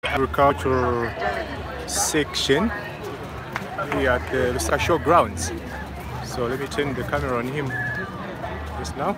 Agricultural section here at the Lusaka Showgrounds. So let me turn the camera on him just now.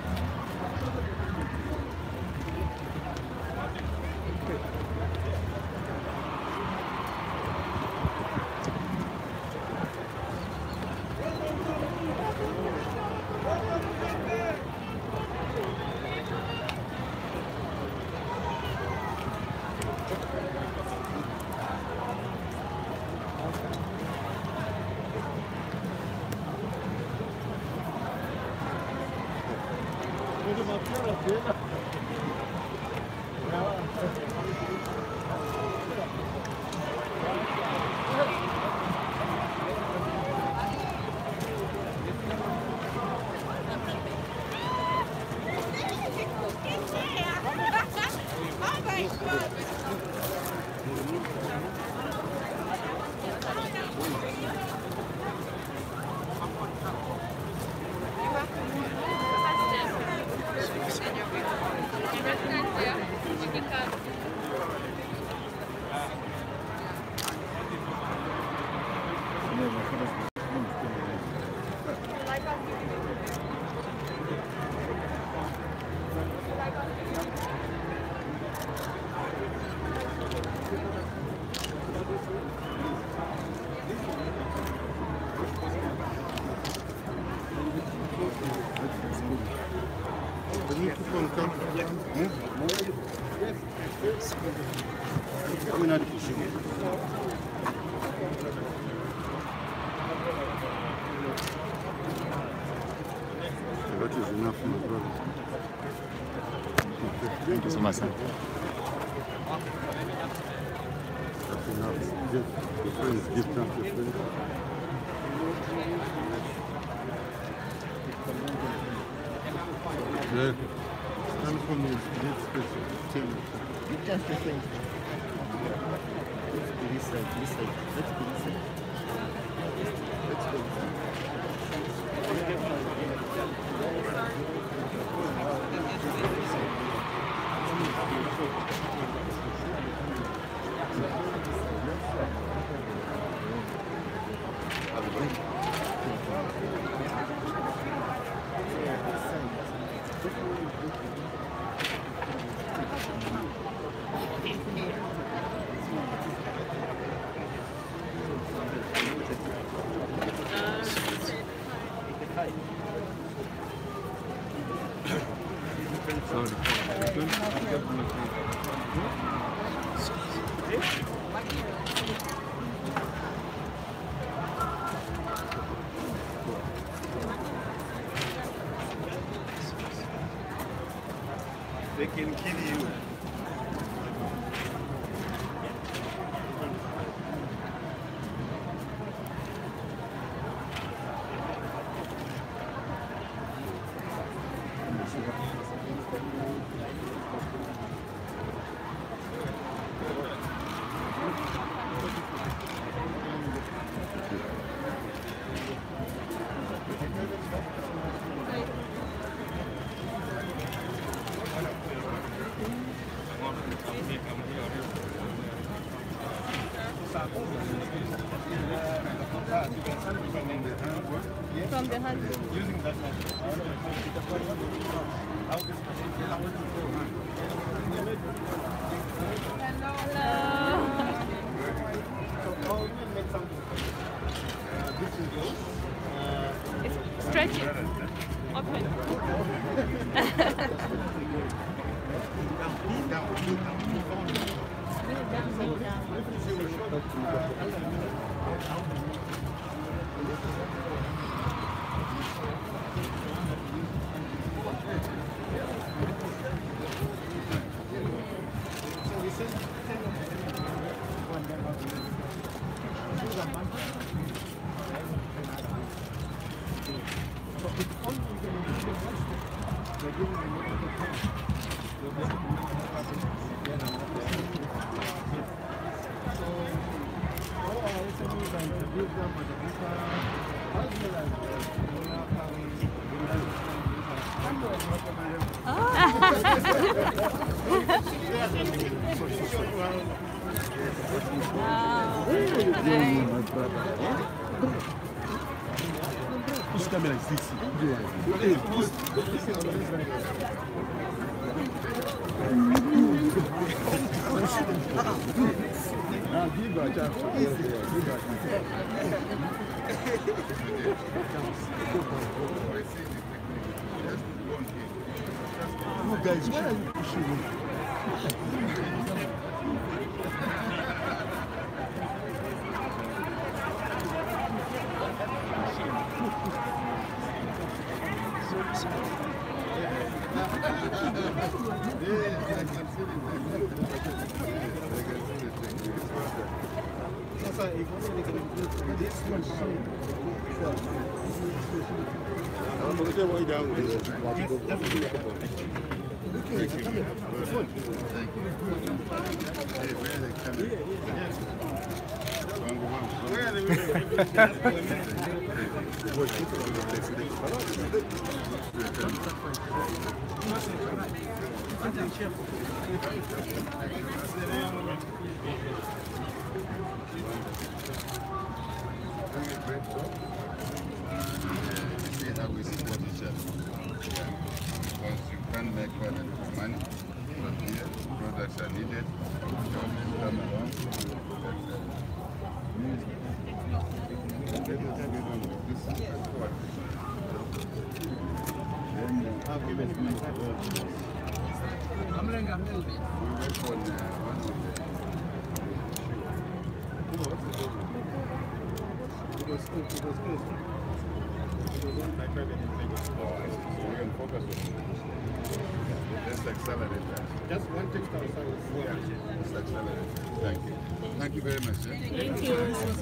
That is enough, my brother. Thank you so much, sir. That's enough. Give your friends, give them to your friends. Yeah. Stand for me, get special. Tell me. Just the same. Let's be this side, this side. Let's be this side. Let's go. They can kill you. From the hand. Using that method. This is yours. It's stretchy. Okay. my brother. Whose camera is this? Give her a chance. You guys, where are you pushing me? We support each other. Because you can't make quite enough money, but here products are needed. Come along. Just accelerate that. Just one textile service. Yeah, just accelerate. Thank you. Thank you very much, sir. Thank you.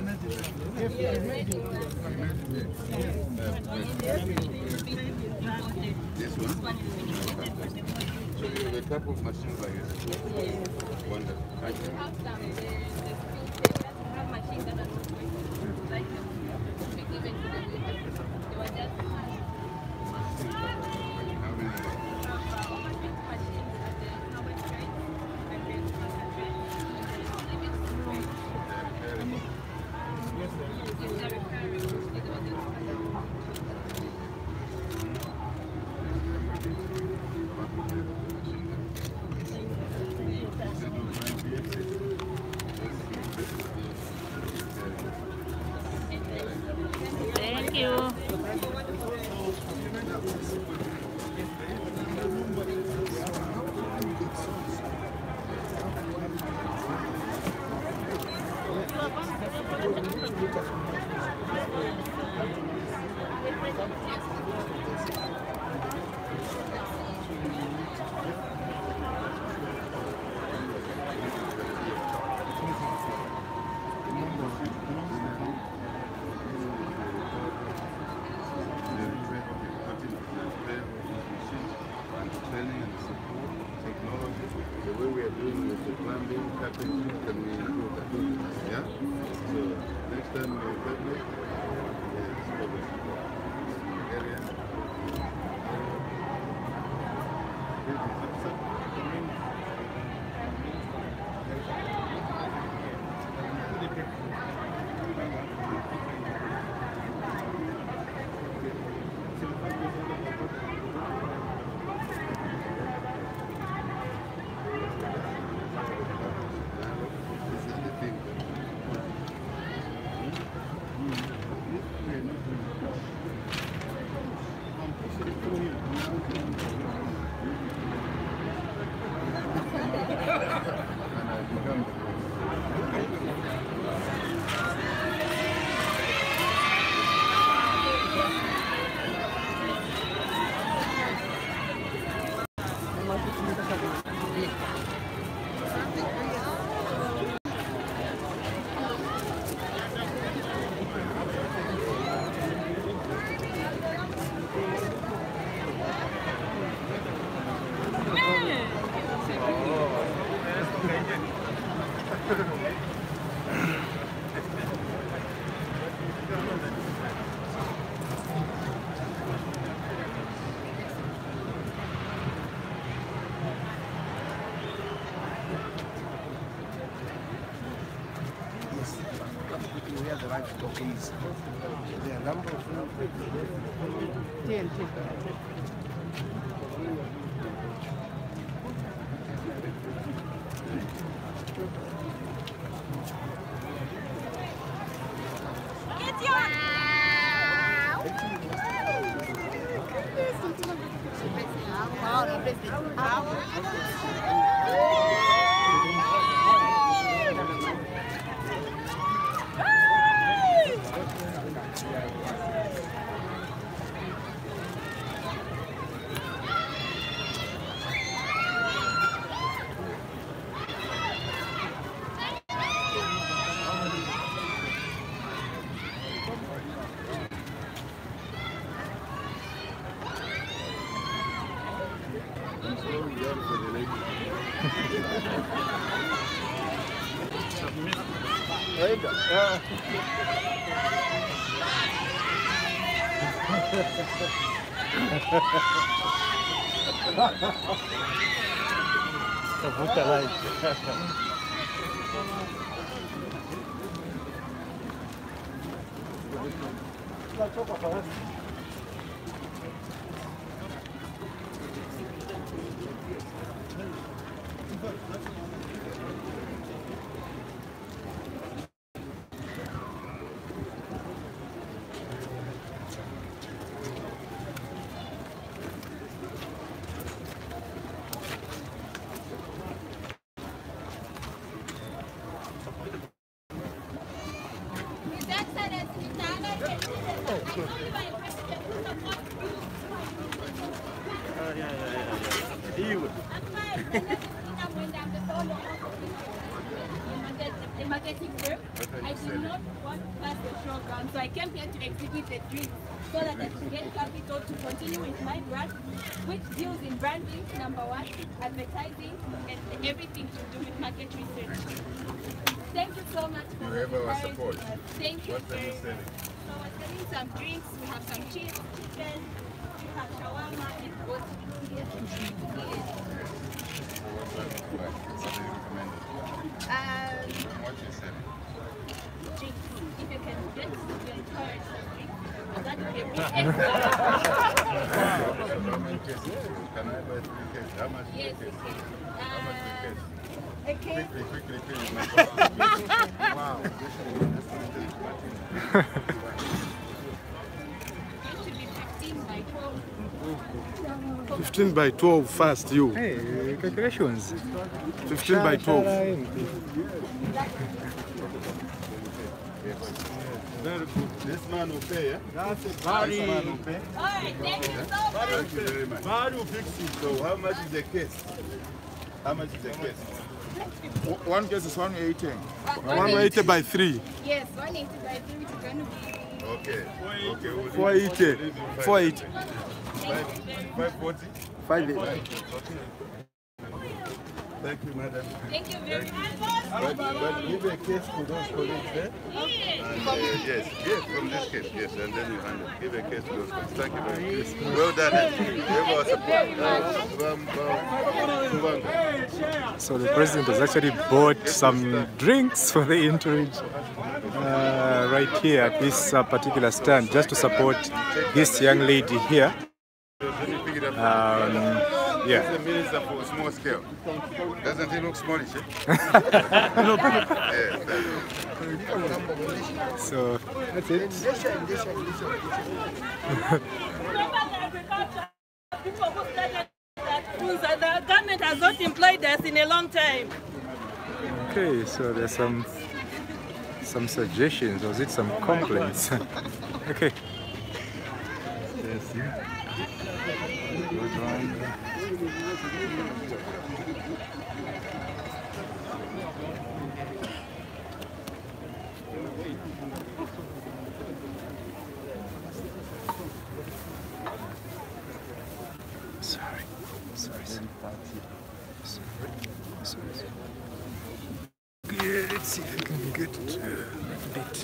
This one? So you have a couple of machines like this? Wonderful. Thank you. Thank you. The way we are doing with the plumbing, carpentry, can we improve that? Yeah? So next time we establish, area. This is the thing. clear the right stockings. There are a number of 10. The marketing group. I did not want to pass the showground, so I came here to exhibit the drinks so that I could get capital to continue with my brand, which deals in branding, number one, advertising, and everything to do with market research. Thank you so much for You have our support. Thank you. What are you selling? So we're selling some drinks, we have some cheese, chicken, we have shawarma, and both. What do you recommend? What you selling? Drinks. If you can get to encourage some drinks, that would be a big How many cases? Can I buy 3 cases? How much is Yes, the you case? can. How much is the case? Okay. Quickly, please. Wow. It should be 15 by 12. 15 by 12 fast, you. Hey, congratulations. 15 by 12. Very good. This man will pay, yeah? That's a This man will pay. All right, thank you so much. Thank you very much. Mario fix it. So how much is the case? How much is the case? One case is 180. 180 by 3. Yes, 180 by 3 is going to be. Okay. Okay. We'll 480. 480. 540? 580. Thank you, madam. Thank you very much. But give a case to those colleagues there. And, yes, from this case, yes, and then you handle. Give a case to those colleagues. Thank you very much. Well done. So the president has actually bought some drinks for the entourage right here at this particular stand, just to support this young lady here. Yeah. He's the minister for small scale. Doesn't he look smallish? So that's it. The government has not employed us in a long time. Okay, so there's some suggestions, or is it some complaints? Okay. Yes. Good one. Sorry. Yeah, let's see if we can get a bit.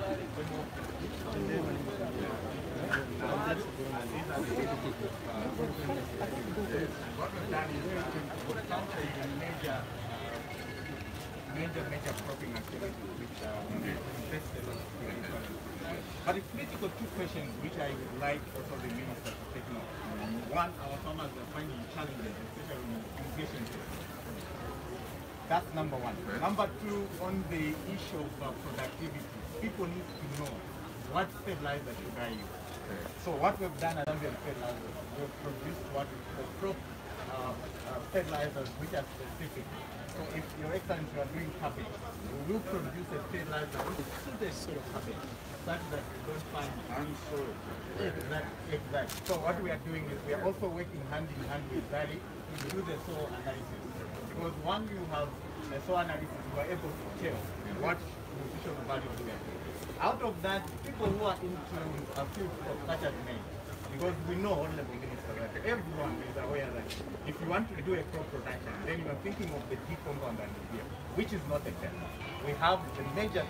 Major cropping activity which interested us. But it's critical two questions which I would like also the minister to take note. One, our farmers are finding challenges, especially in irrigation. That's number one. Number two, on the issue of productivity, people need to know what fertilizer should I use. So what we've done at Zambian fertilizers, we've produced what we call crop fertilizers which are specific. So if Your Excellency you are doing cabbage, we will produce a fertilizer which is suited to your cabbage, such that you don't find unsoiled. Exactly. So what we are doing is we are also working hand in hand with Valley to do the soil analysis. Because once you have a soil analysis, you are able to tell what nutritional value you have. Out of that, people who are into a field of such as maize, because we know, Honorable Minister, that everyone is aware that if you want to do a crop production, then you are thinking of the D compound and the beer, which is not the case. We have the major,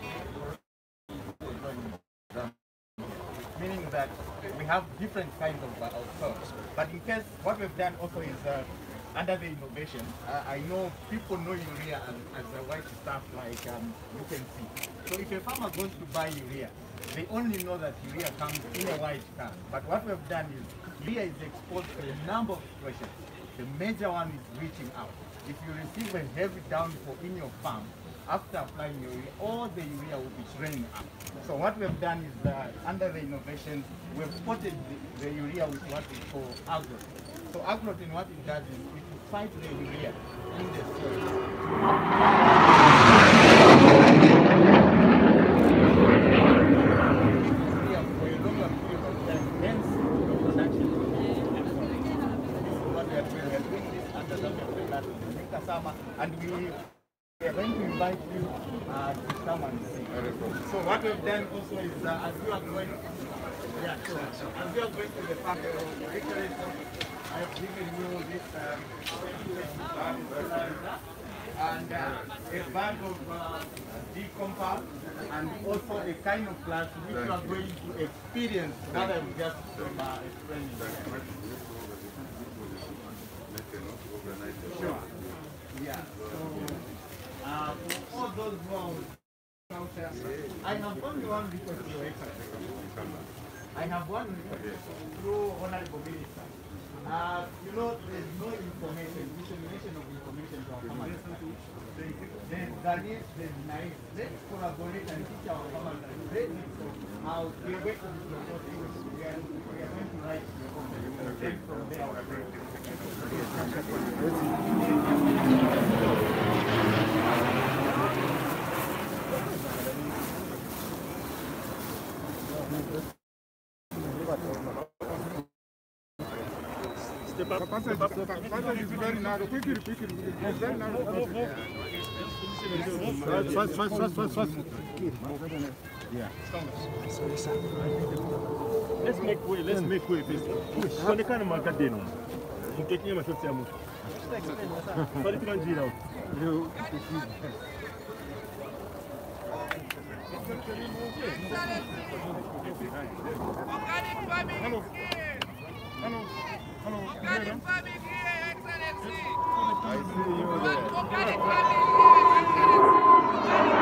meaning that we have different kinds of soils. But in case, what we've done also is under the innovation, I know people know urea as a white stuff like you can see. So if a farmer goes to buy urea, they only know that urea comes in a white can. But what we've done is urea is exposed to a number of situations. The major one is reaching out. If you receive a heavy downpour in your farm, after applying urea, all the urea will be draining up. So what we've done is under the innovation, we've spotted the urea with what we call agrot. So agrot, in what it does is it will fight the urea in the soil. And we are going to invite you to come and see. So what we've done also is as you are going, as you are going to the park, I have given you this and a bag of D compound and also a kind of plant which you are going to experience what I'm just explaining. Sure. Yeah. So, for all those who are out there, I have only one request to Your Excellency. I have one request through Honorable Minister. You know, there's no information, dissemination of information to our farmers. There's nice. Let's collaborate and teach our farmers and ready. So, I'll be waiting to the process. We are going to write the open. Then from there, we are going to Step up. Is very narrow. Quickly. It's very narrow. Fast. Yeah. Let's make way, please. When they can't Magadeno, you take him a short time. But it can't get out. Hello. Organic farming here, Excellency. I see you there. Organic farming here,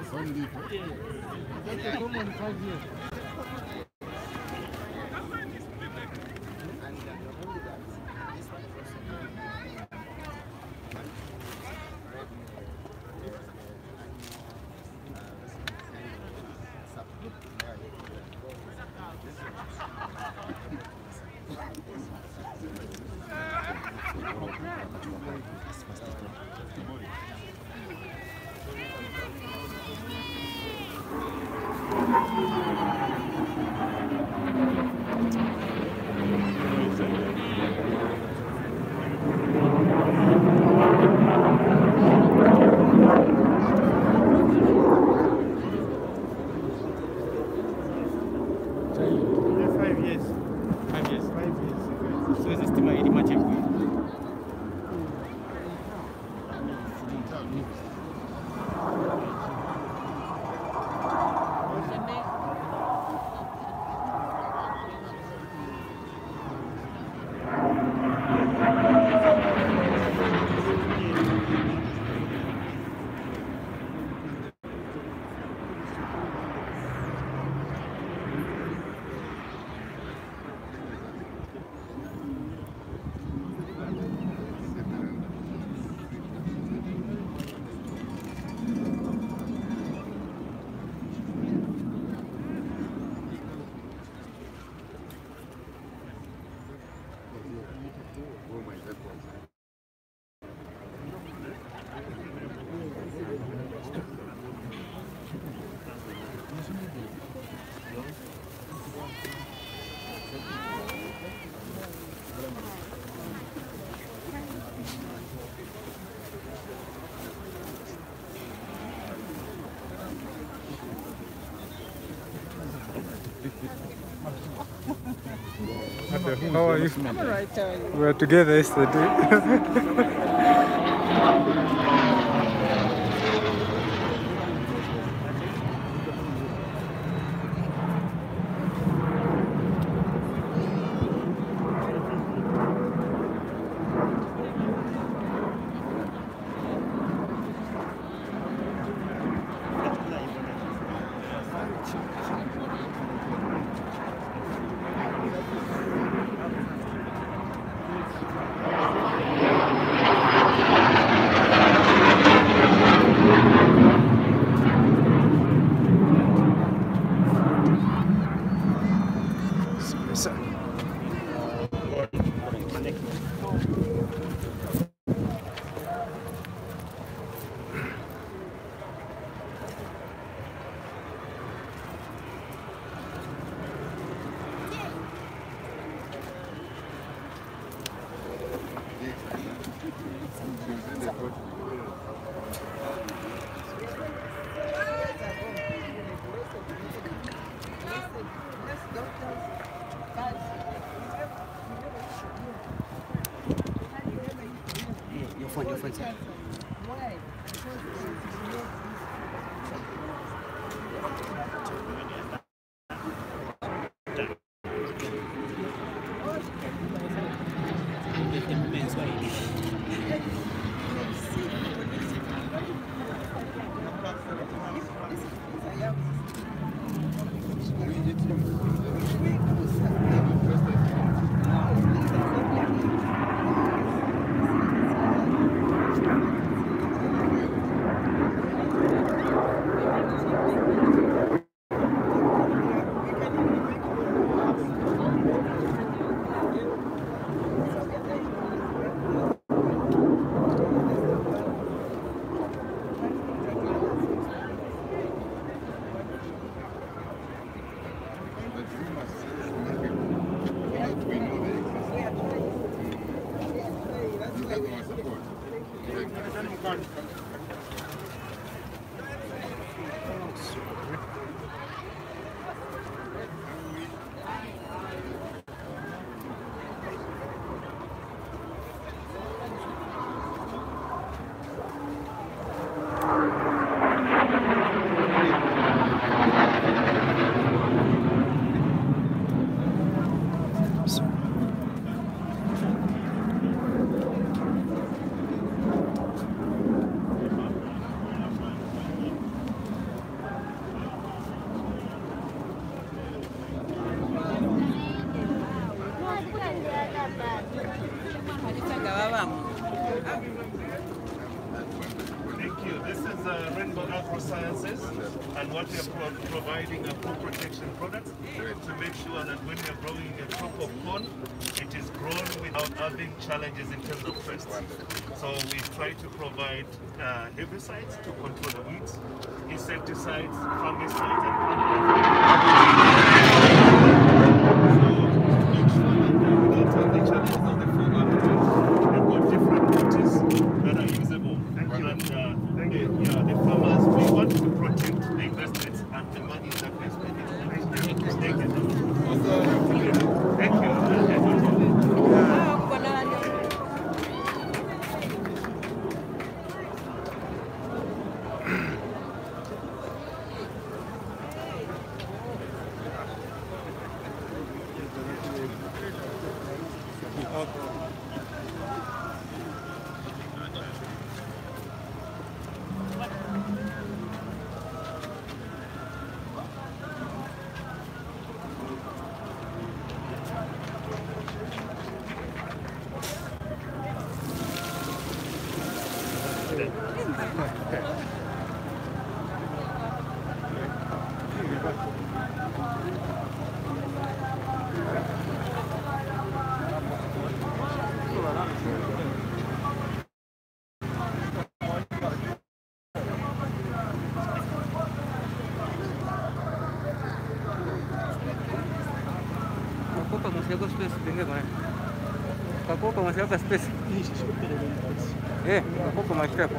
How are you? I'm alright, how are you? We were together yesterday. agro-sciences, and what we are providing are crop protection products to make sure that when we are growing a crop of corn, it is grown without having challenges in terms of pests. So we try to provide herbicides to control the weeds, insecticides, fungicides, and the challenges of the farmer. They've got different routes that are usable. And the farmers, we want to protect the investments and the money that we're spending. Thank you. Thank you. Какого мы сейчас спец? Какого мы сейчас?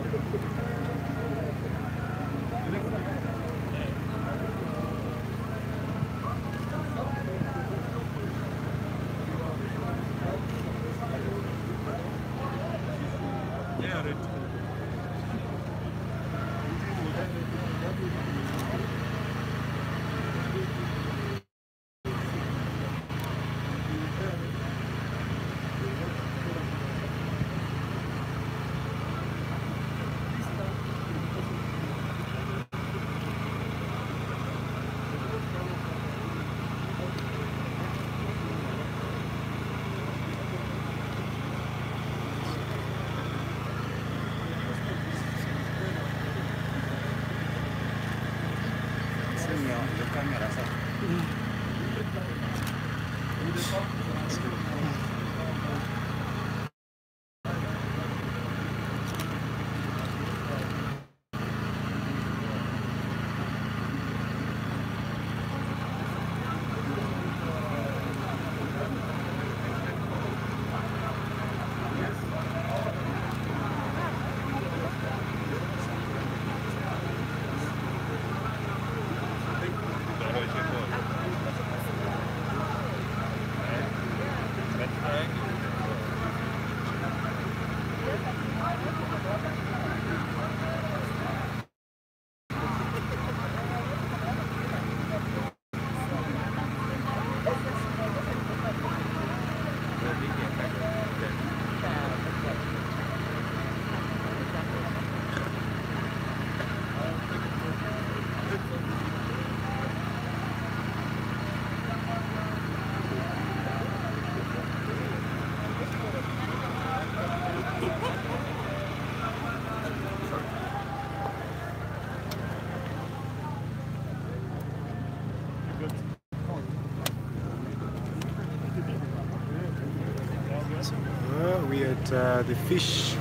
We at the fish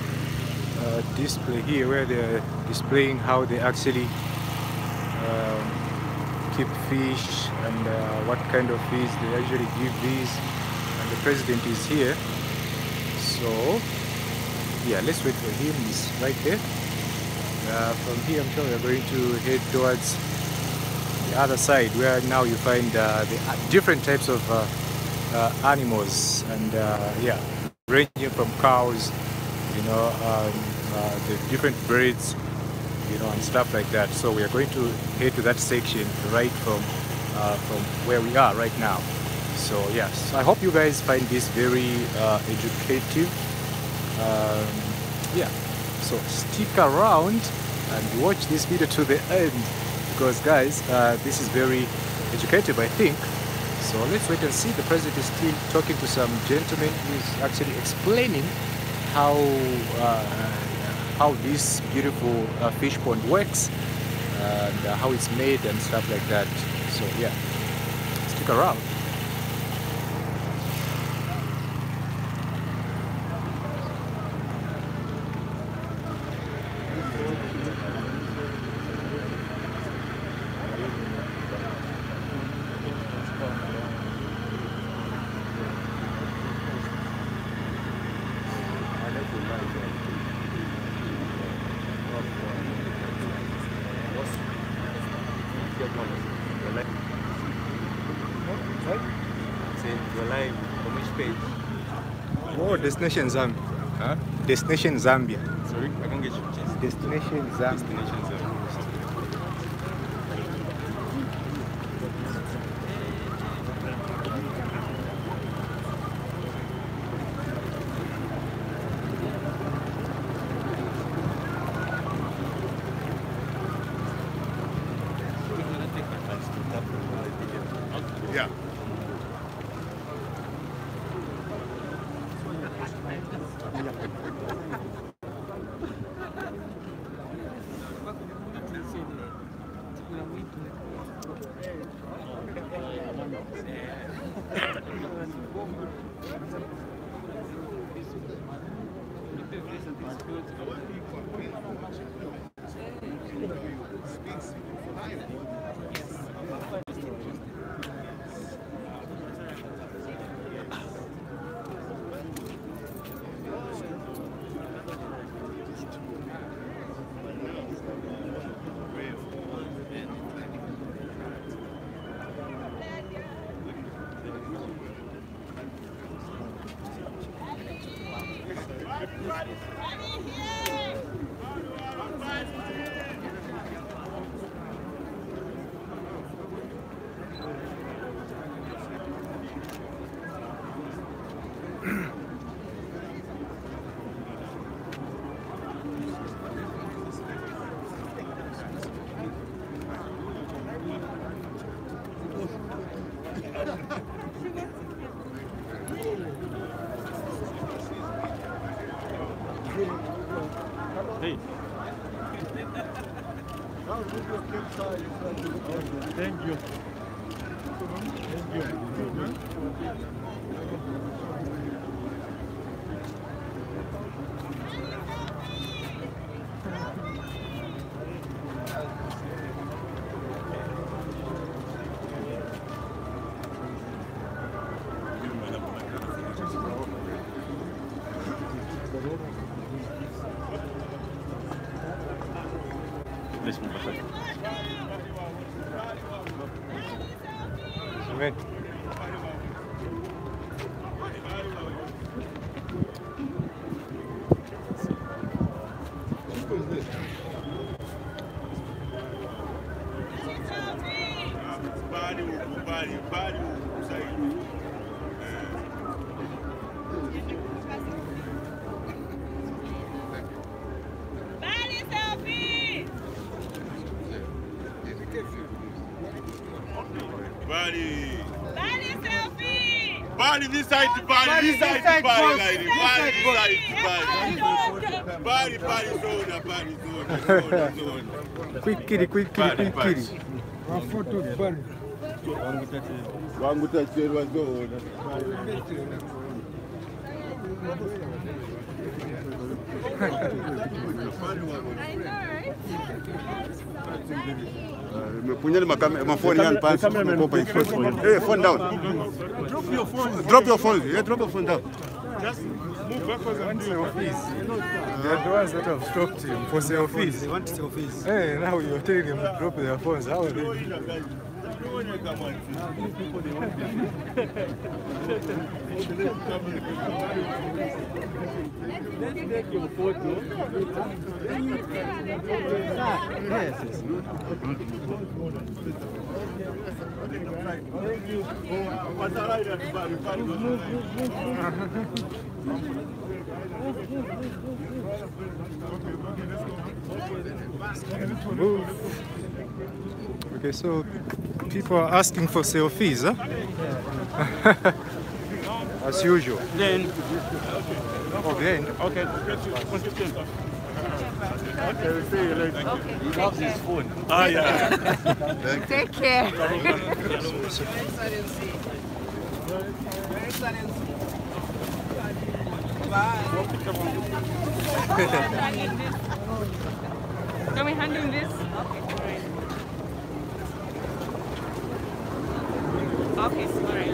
display here, where they're displaying how they actually keep fish and what kind of fish they actually give these. And the president is here, so yeah, let's wait for him. He's right there. From here, I'm sure we're going to head towards the other side, where now you find the different types of animals, and yeah, ranging from cows, you know, the different breeds, you know, and stuff like that. So we are going to head to that section right from where we are right now. So yes, I hope you guys find this very educative. Yeah, so stick around and watch this video to the end, because guys, this is very educative, I think. So let's wait and see. The president is still talking to some gentleman who is actually explaining how this beautiful fish pond works, and how it's made and stuff like that. So yeah, stick around. Oh, Destination Zambia. Huh? Destination Zambia. Sorry, I can't get you. Destination Zambia. Destination Zambia. Yeah. Hey. Thank you. Let's move aside. Amen. Body. Body selfie. Body this side, body this side, body like this. Body, body zone, body zone. Quick kitty, quick kitty, quick kitty. Wangu tachirwa zone. I know, right? Punya my phone and pants. Hey, phone down. Drop your phone. Drop your phone. Yeah, drop your phone down. Just move backwards and do it. They are the ones that have stopped him for selfies. They want selfies. Hey, now you're telling them to drop their phones. How are they? Let's take your photo. Yes. Okay, so people are asking for selfies, huh? As usual. Then, Okay. okay. Okay, we'll see you later. Okay. He loves his phone. Oh, yeah. Take care. Can we hand him this? Okay, sorry.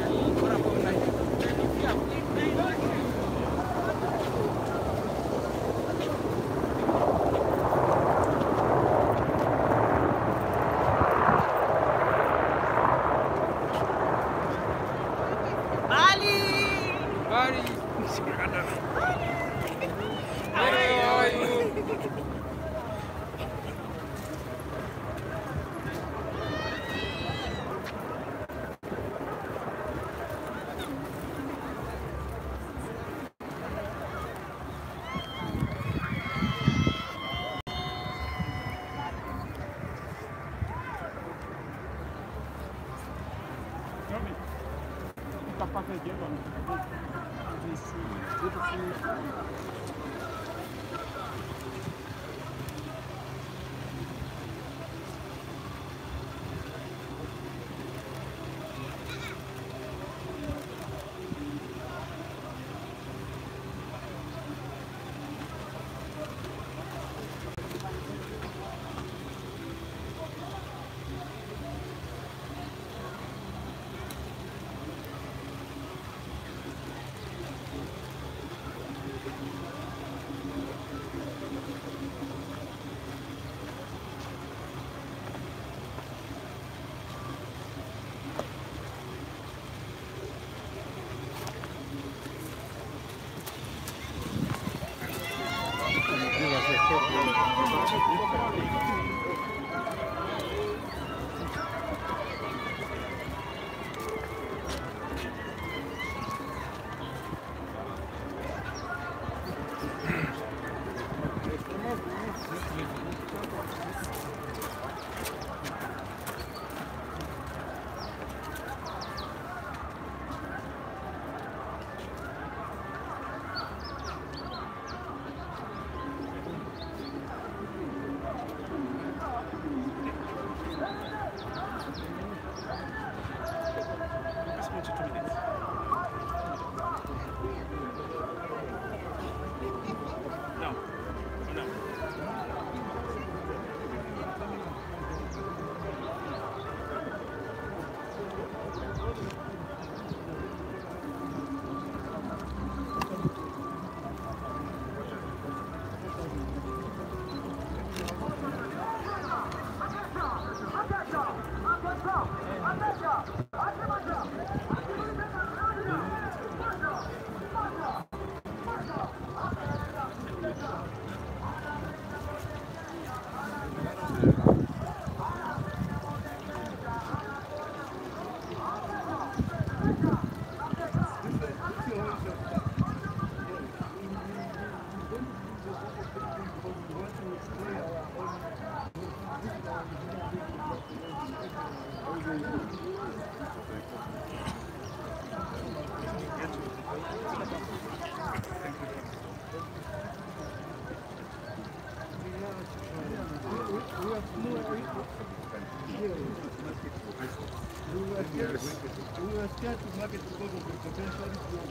We were scared to market because of the potential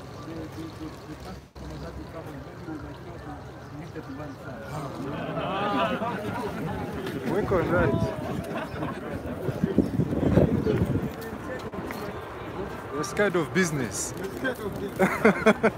the customers that we travel maybe we might not meet the demand side. Work on that. We're scared of business. We're scared of business.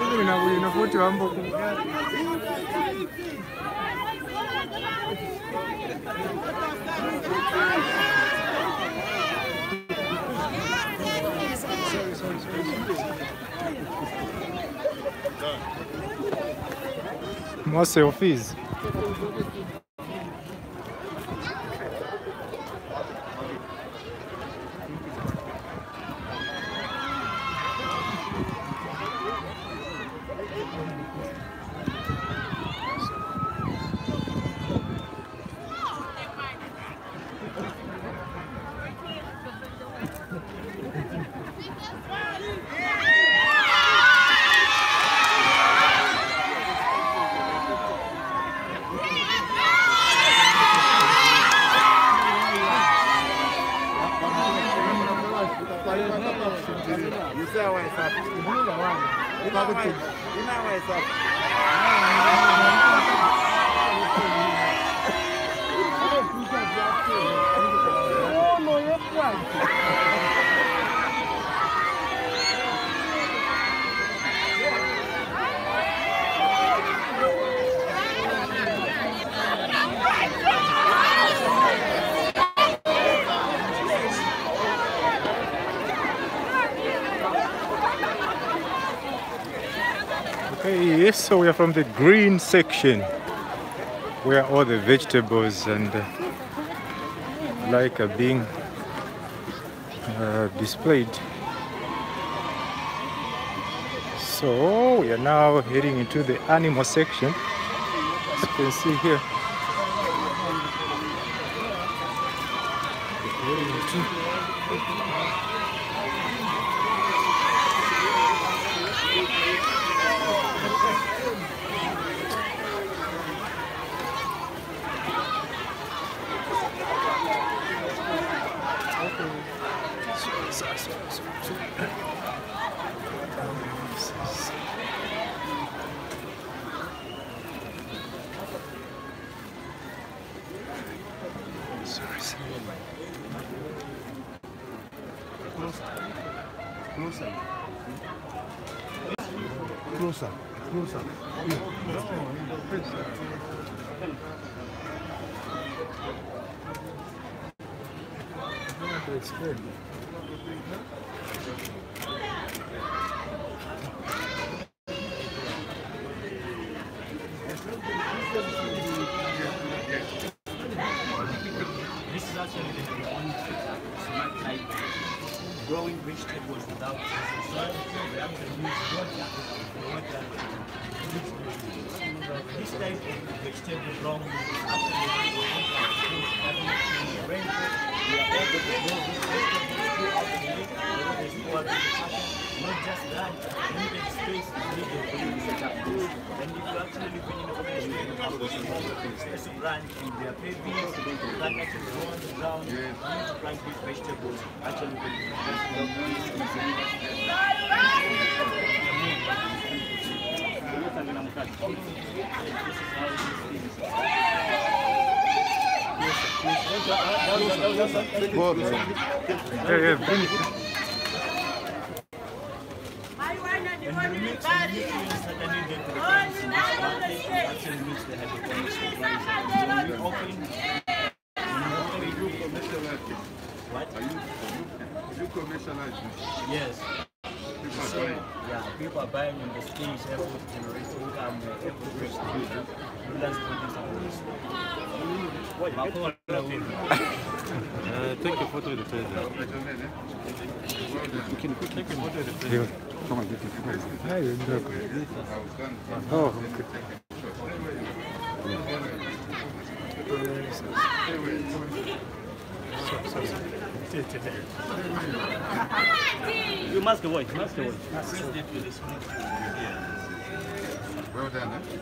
More selfies. Okay, yes, so we are from the green section where all the vegetables and are being displayed. So we are now heading into the animal section, as you can see here. Closer. It's good. This is actually the only smart type growing vegetables without using soil. We actually use water this type of vegetable grown actually rainfall. We are able to grow these vegetables throughout the year, whether there's no water in the pattern. Not just that, limited space is needed for you to set up this. And if you actually live in a community, you have a small space to plant in their pavings, plant actually grow on the ground, you need to plant these vegetables. Actually, we can just love this easily. And we mix the nutrients that are needed to the plants in this market, actually mix the hydroponics supplies. When we open, We do commercialize this. what? You commercialize this. Yes. People are So, buying. yeah, people are buying in the stage, able to generate income, able to reach the ruler's produce and Take a photo of the president. You can take a photo of the president. Come on, get the Oh, You must avoid, must avoid. Well done, eh?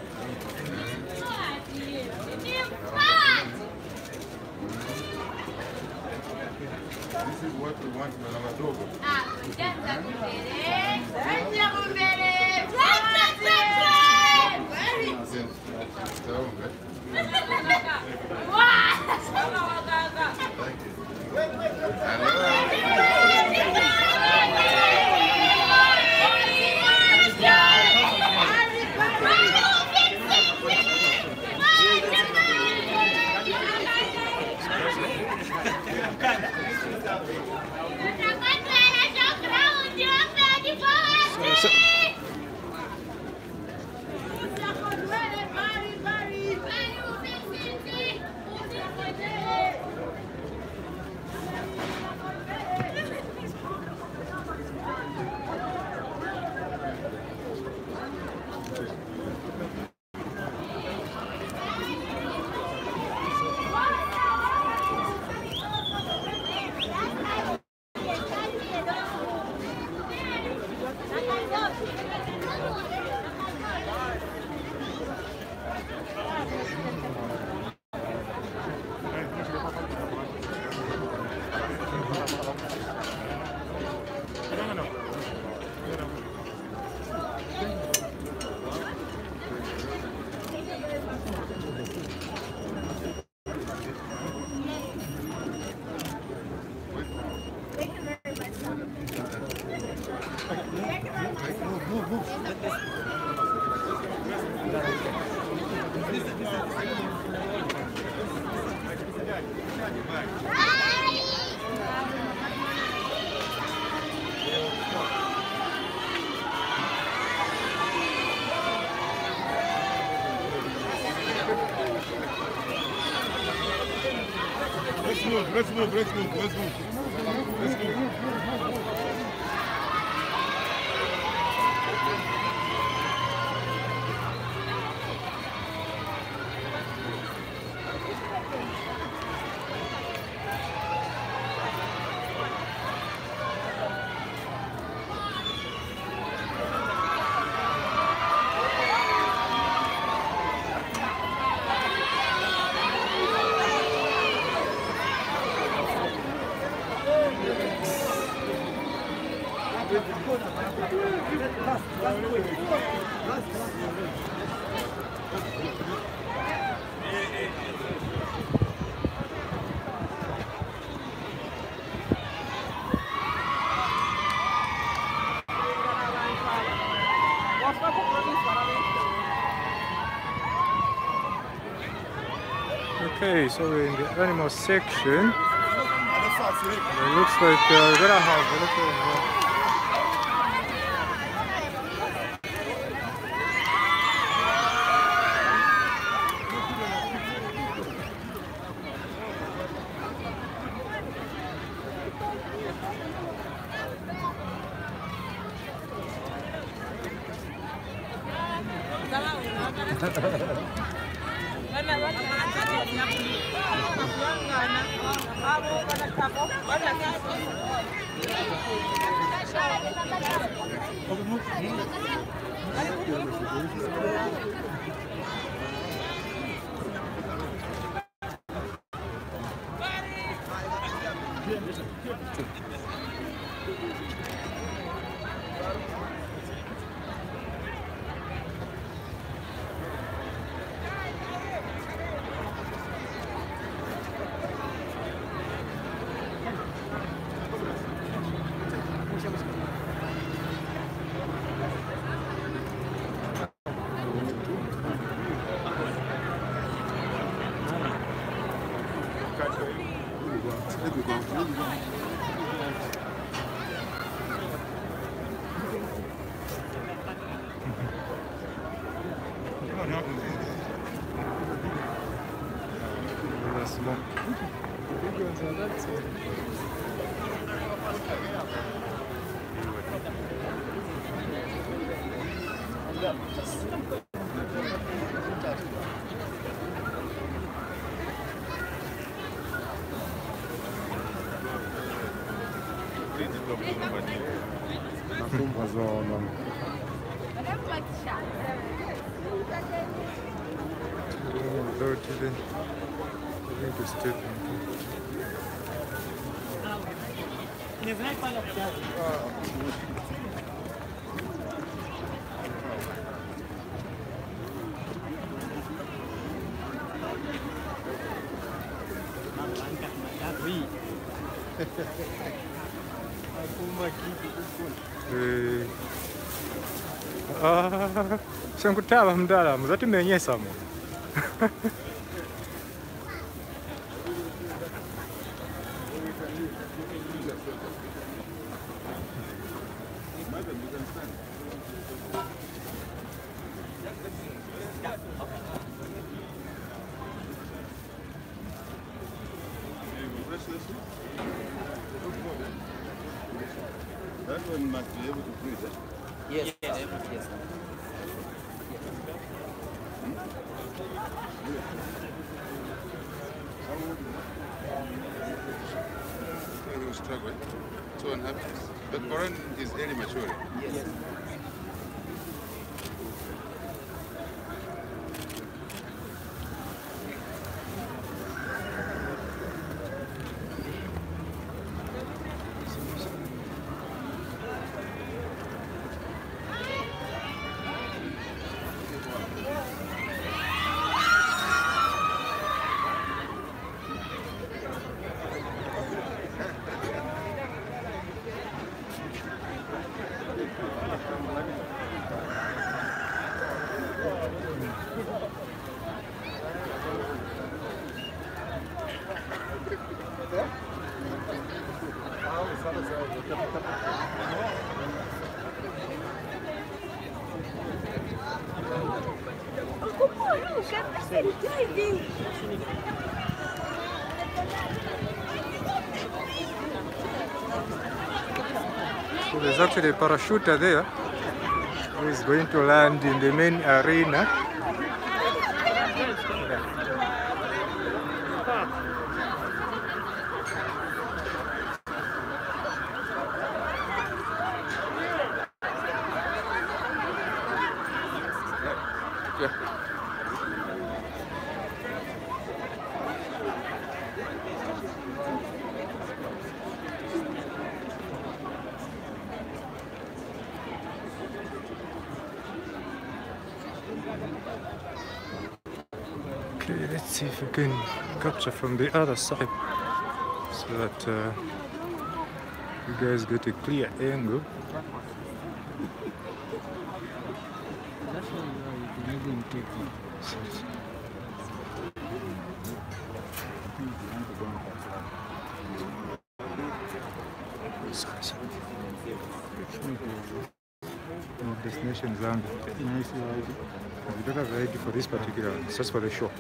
This is what we want in our logo. Thank you. Let's move. Okay, so we're in the animal section. It looks like we're gonna have a lot of Senkutaba mdala muzati menyesa mu. That one must be able to breathe. Yes, yes. He will struggle. 2.5 years. But Quran is early maturing. Yes. look, I'm diving. So there's actually a parachuter there who is going to land in the main arena. Okay, let's see if we can capture from the other side so that you guys get a clear angle. Destination Zambia. Nice ID. We don't have ID for this particular one, it's just for the show.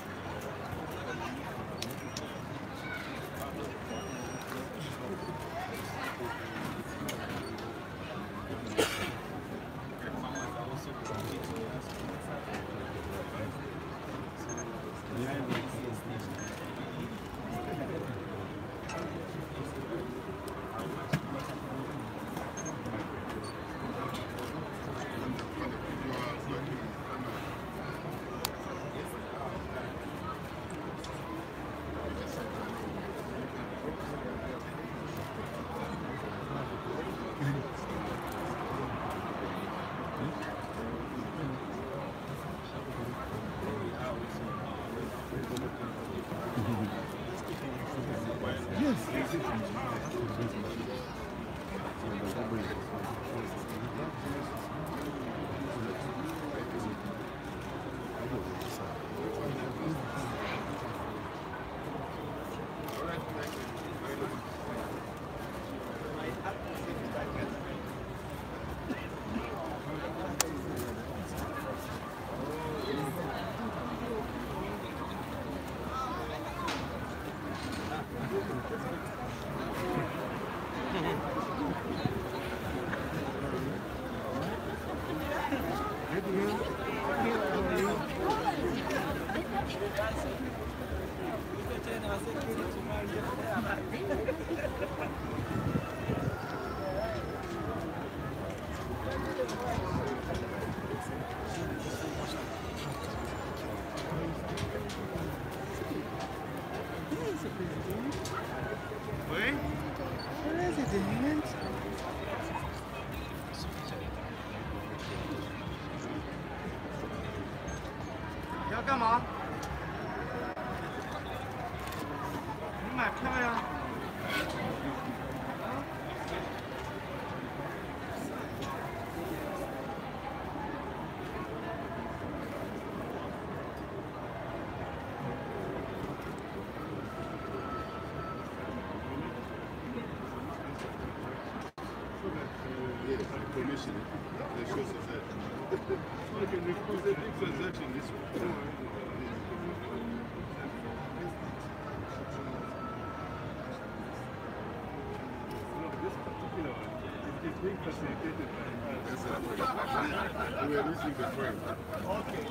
We are losing the frame. Okay.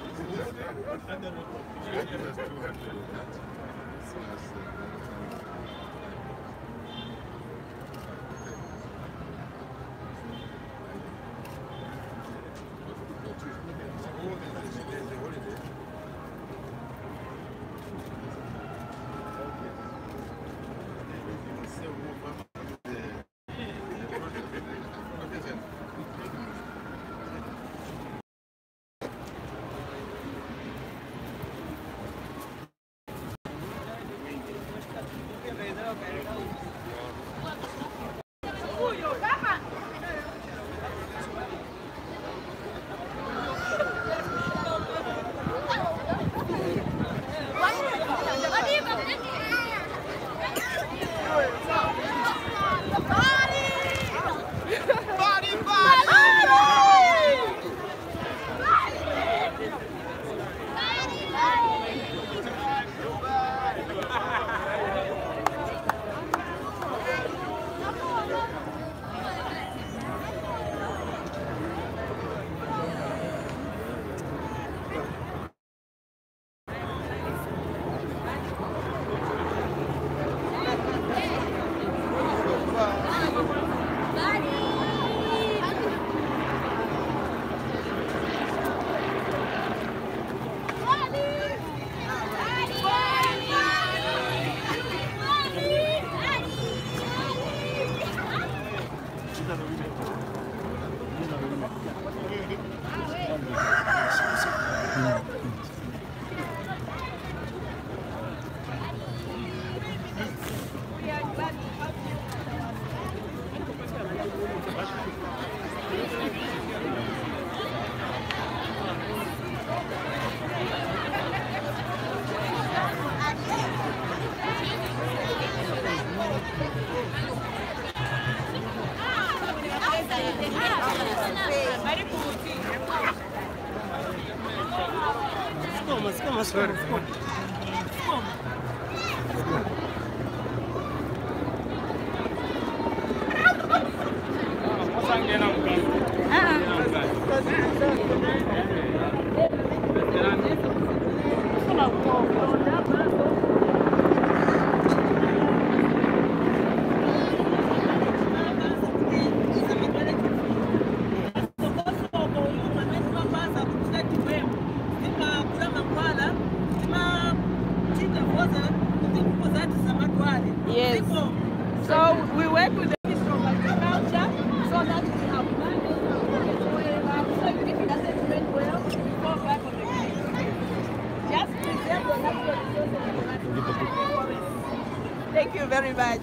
Yes. So we work with the Ministry of Agriculture so that we have managed so if it doesn't trend well, we fall back on the grid. Just preserve the natural resources. Thank you very much.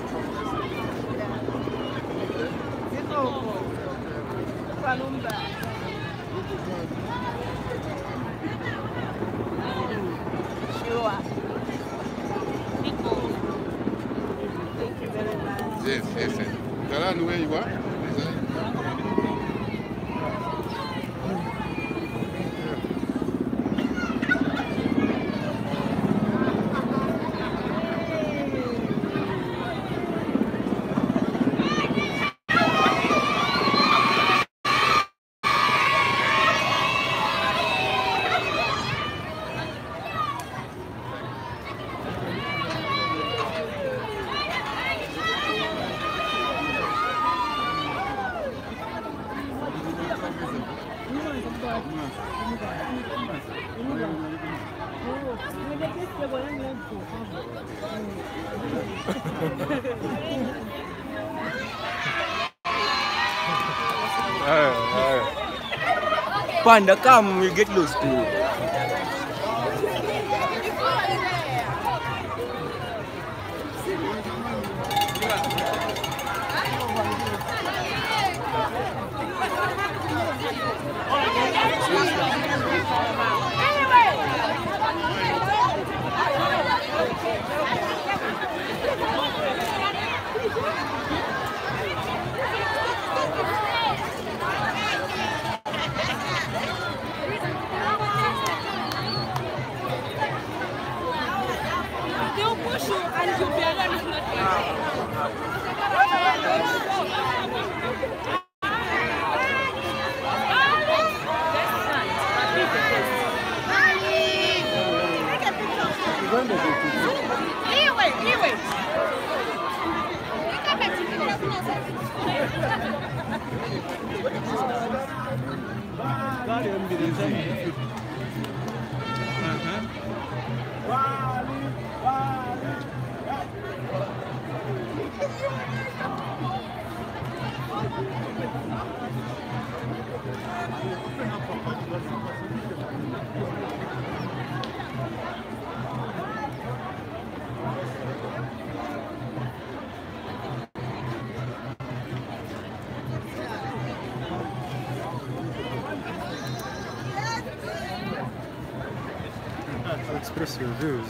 Sure. Thank you very much. Yes, yes. Karan, where you are? Panda, come, we get lost too. They'll push you and you'll be alone. Express your views.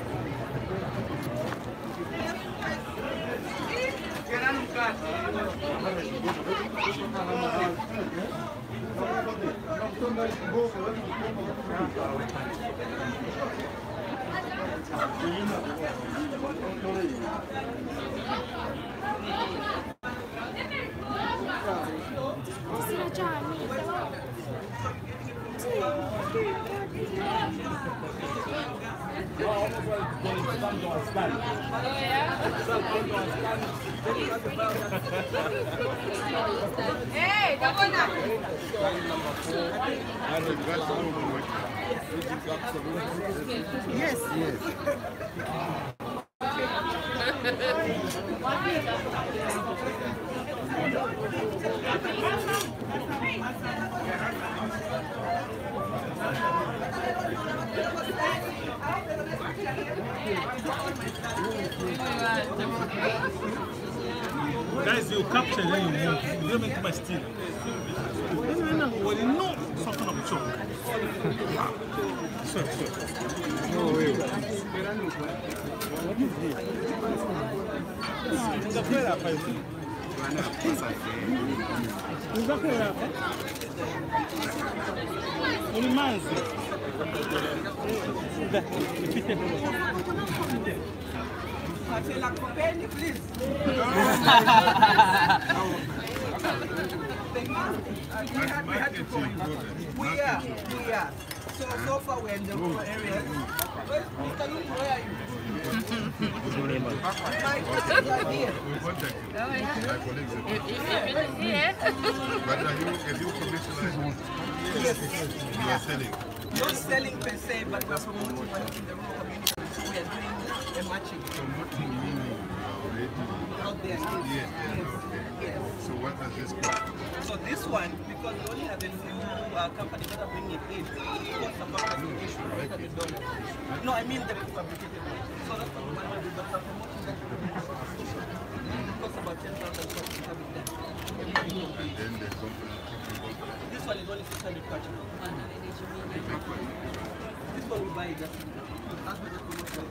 Hey, come on now. Yes, yes. Guys, you capture and then you move. You don't make my steal. Well, you know something of a choke. Sure. No way. It's a prayer, Please. We had to call you. We are. So far we're in the rural area. Mr. Lulu, where are you? But have you commercialized? Yes. You are selling? Not selling per se, but we're promoting in the rural community. So we are doing a matching. Promoting meaning Out there. Yes. So what does this cost? So this one, because we only have a few companies that are bringing it in, it costs about $800. No, I mean the fabricated one. So that's what we want to do, but we're promoting that. It costs about $10,000 to have it done. And then the component. This one is only 600 kwacha. This one we buy just that's what the promotion.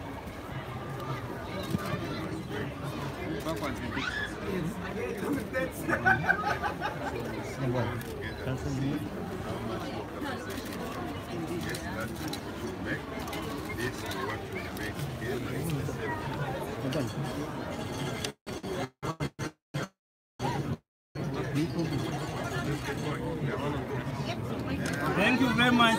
Thank you very much.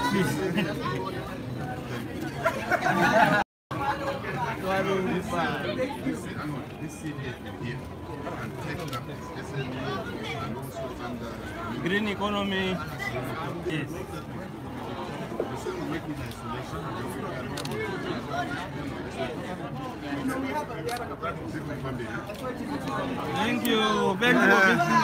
Green economy. Yes. Thank you. Thank you.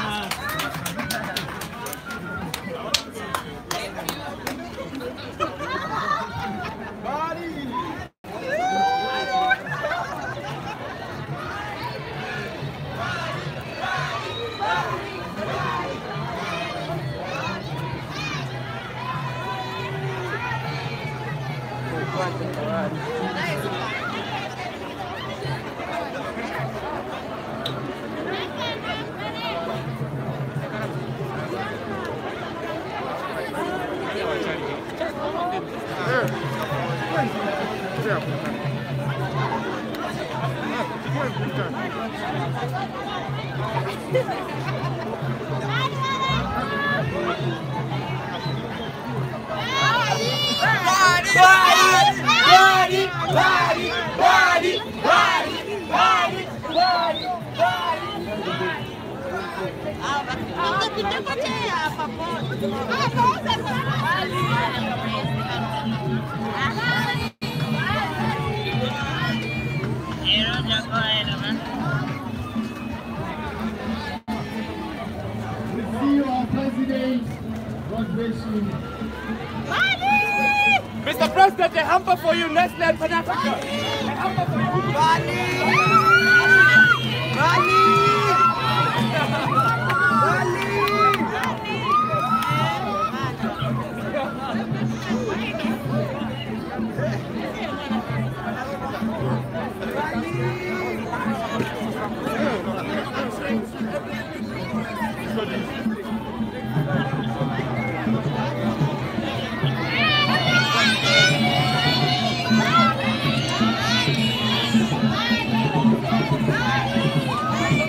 Mr. President, a hamper for you, Nestle and Pan Africa. A hamper for you. Bali! Bali!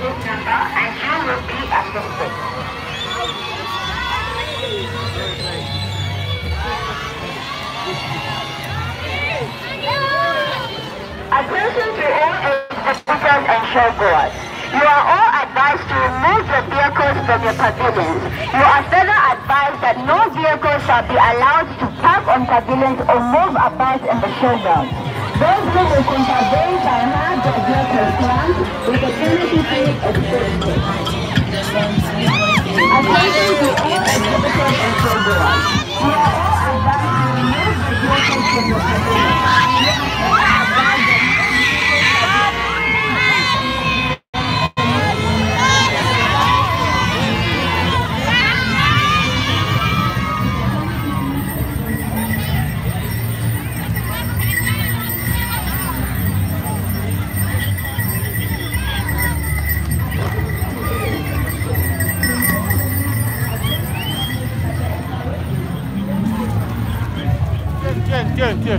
this number and you will be assisted. Attention to all exhibitors and showgoers. You are all advised to remove your vehicles from your pavilions. You are further advised that no vehicles shall be allowed to park on pavilions or move about in the showground. Those who will contravene shall have their vehicles clamped with a penalty fee expected. Attention to all exhibitors and showgoers. You are all advised to remove the vehicles from your pavilions. You are all advised that Good.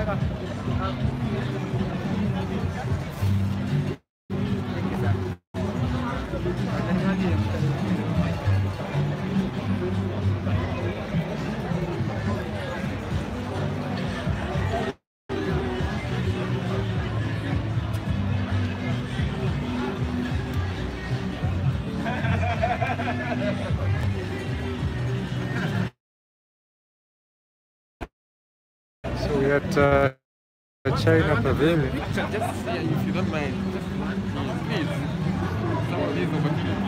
So we're at China Pavilion. Just if you don't mind, just please. Some of these opportunities.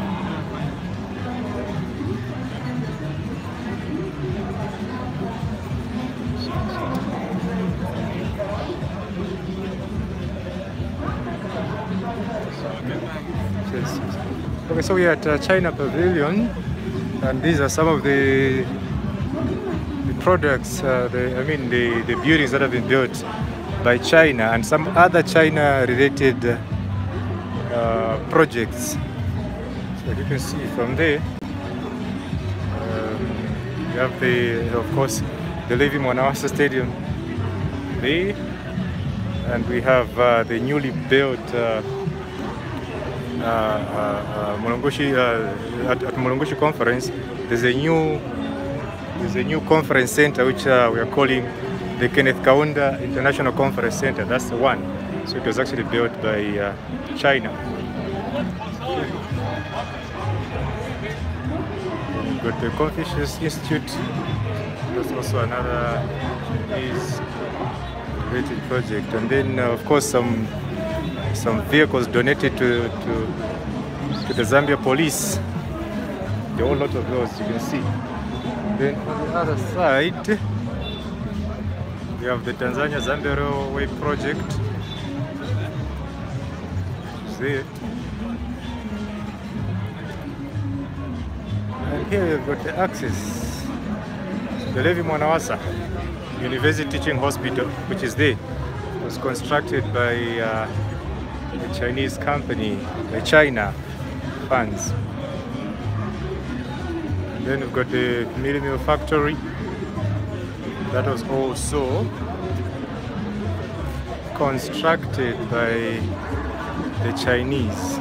Yes. Okay, so we're at China Pavilion, and these are some of the products, the buildings that have been built by China and some other China-related projects. So you can see from there, you have of course, the Levi Mwanawasa Stadium there, and we have the newly built Mulungushi at Mulungushi Conference. There's a new conference center which we are calling the Kenneth Kaunda International Conference Center. That's the one. So it was actually built by China. We've got the Confucius Institute. That's also another related project. And then of course some vehicles donated to the Zambia police. There are a lot of those, you can see. Then on the other side, we have the Tanzania-Zambia Railway project. See it. And here you've got the access. The Levi Mwanawasa University Teaching Hospital, which is there. It was constructed by a Chinese company, by China funds. Then we've got the mill factory that was also constructed by the Chinese.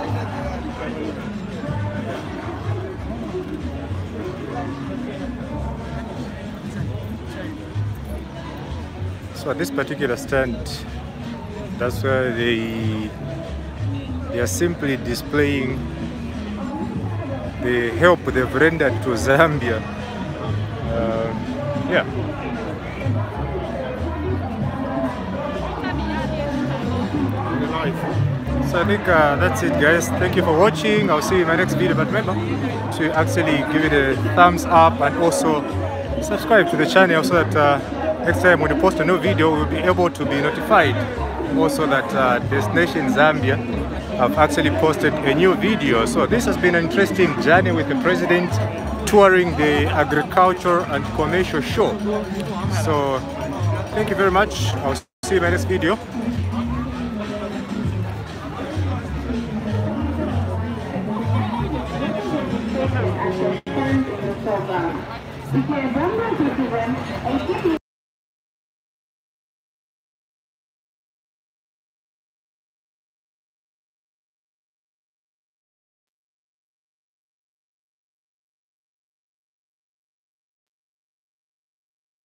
So at this particular stand, that's where they are simply displaying the help they've rendered to Zambia. Yeah. So I think that's it, guys. Thank you for watching. I'll see you in my next video. But remember to actually give it a thumbs up and also subscribe to the channel so that next time when you post a new video, we'll be able to be notified. Also that Destination Zambia have actually posted a new video. So this has been an interesting journey with the president touring the agriculture and commercial show. So thank you very much. I'll see you in my next video.